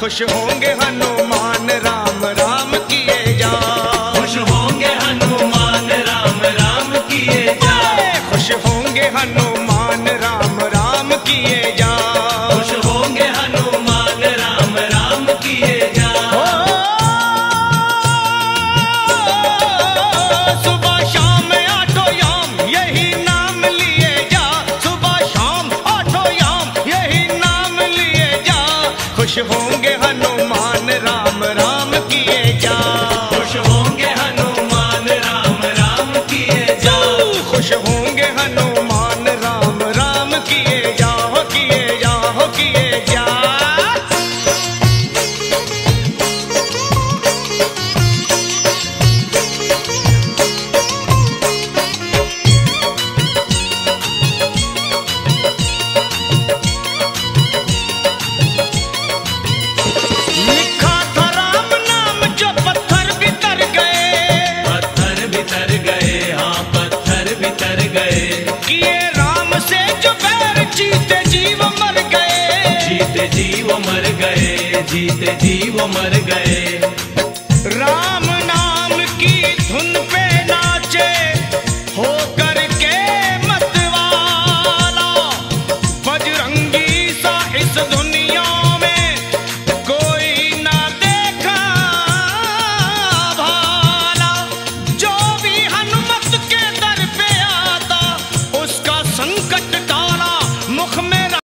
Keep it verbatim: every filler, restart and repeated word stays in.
खुश होंगे हनुमान राम राम किए जा। खुश होंगे हनुमान राम राम किए जा। खुश होंगे हनुमान राम राम किए जा। खुश होंगे हनुमान राम राम किए जा। सुबह शाम आठों याम यही नाम लिए जा। सुबह शाम आठों याम यही नाम लिए जा। खुश होंगे हनुमान राम राम किए जा। खुश होंगे हनुमान राम राम किए जा। खुश होंगे हनुमान राम राम किए जा हो किए जा हो किए जा। लिखा था राम नाम जो पत्थर भीतर गए। पत्थर भीतर गए, हाँ पत्थर भीतर गए। किए राम से जो बैर जीते जीव मर गए। जीते जीव मर गए, जीते जीव मर गए।